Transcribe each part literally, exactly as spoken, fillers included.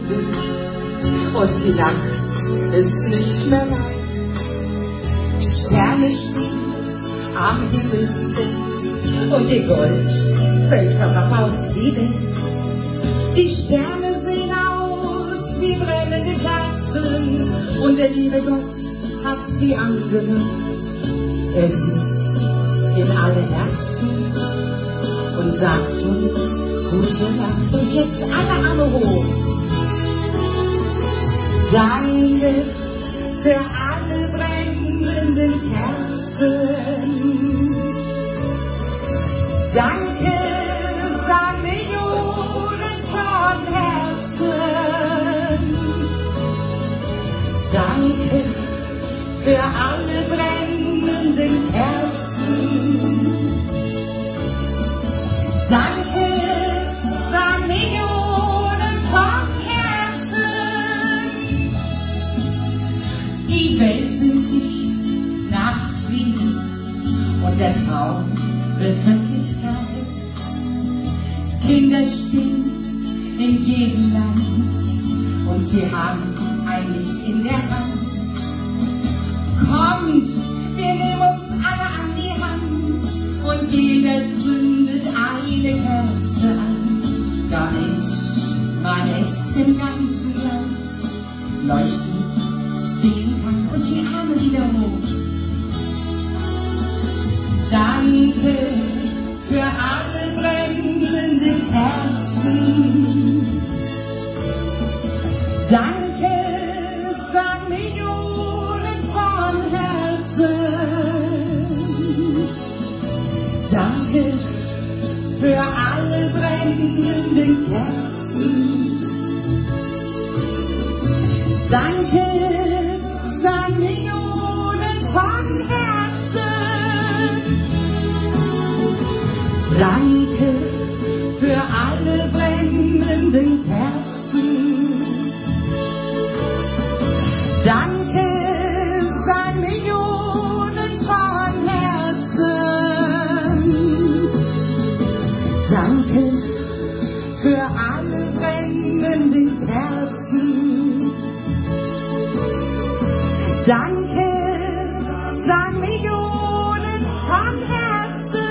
und die Nacht ist nicht mehr weit. Sterne stehen am Himmelszelt und ihr Gold fällt herab auf die Welt. Die Sterne sehen aus wie brennende Kerzen und der liebe Gott hat sie angemacht. Er sieht in alle Herzen und sagt uns gute Nacht. Und jetzt alle Arme hoch. Danke für alle brennenden Kerzen. Danke, sagen Millionen von Herzen. Danke für alle brennenden Kerzen. Danke, sagen Millionen von Herzen. Die Welt sind sich nach Frieden und der Traum wird Wirklichkeit. Kinder stehen in jedem Land und sie haben ein Licht in der Hand. Kommt, wir nehmen uns alle an die Hand und jeder zündet eine Kerze an, damit man es im ganzen Land leuchten sehen kann. Und die Arme wieder hoch. Danke für alle brennenden Kerzen. Danke, sagen Millionen von Herzen. Danke für alle brennenden Kerzen. Danke, sagen Millionen von Herzen. Danke für alle brennenden Kerzen. Danke, sagen Millionen von Herzen. Danke für alle brennenden Kerzen. Danke, sagen Millionen von Herzen.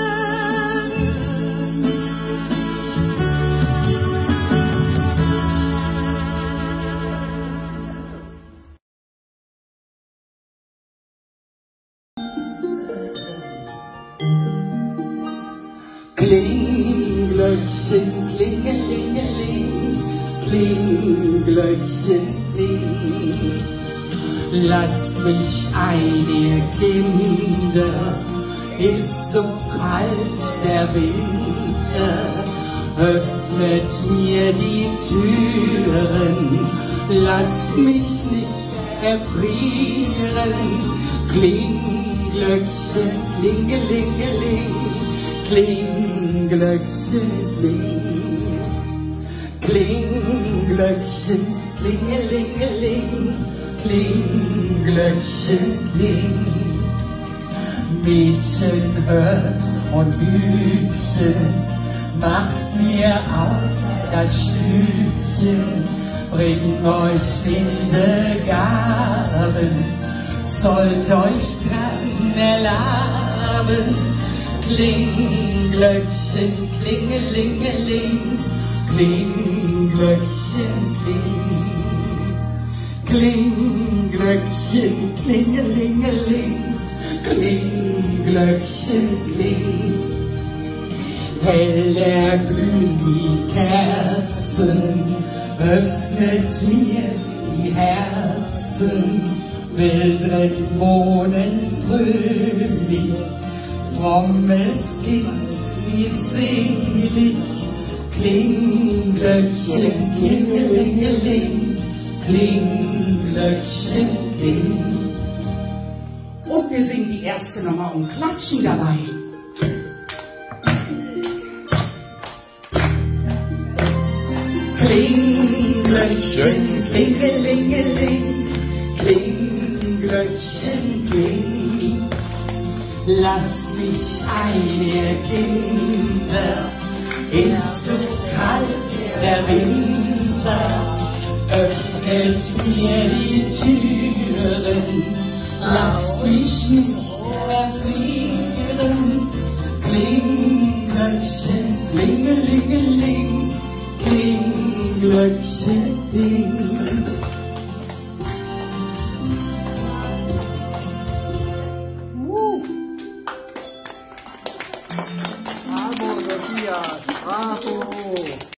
Klinglöckchen, klingelingeling, Klinglöckchen, kling. Lass mich ein, ihr Kinder, ist so kalt der Winter, öffnet mir die Türen, lasst mich nicht erfrieren. Klinglöckchen, klingelingeling, Klinglöckchen, kling. Klinglöckchen, klingelingeling, Klinglöckchen, kling. Mädchen hört und Bübchen, macht mir auf das Stübchen, bringt euch milde Gaben, sollt euch dran erlaben. Klinglöckchen, klingelingeling, Klinglöckchen, kling. Klinglöckchen, klingelingeling, Klinglöckchen, kling. Hell erglühen die Kerzen, öffnet mir die Herzen, will drin wohnen fröhlich, frommes Kind, wie selig. Klinglöckchen, klingelingeling, Klinglöckchen, kling. Und wir singen die erste Nummer und klatschen dabei. Klinglöckchen, klingelingeling, Klinglöckchen, kling. Lass mich ein, ihr Kinder, ist so kalt der Winter, öffnet mir die Türen, lass dich nicht erfrieren. Kling, Glöckchen, klingelingeling, kling, Glöckchen, kling. Bravo, Sophia, bravo!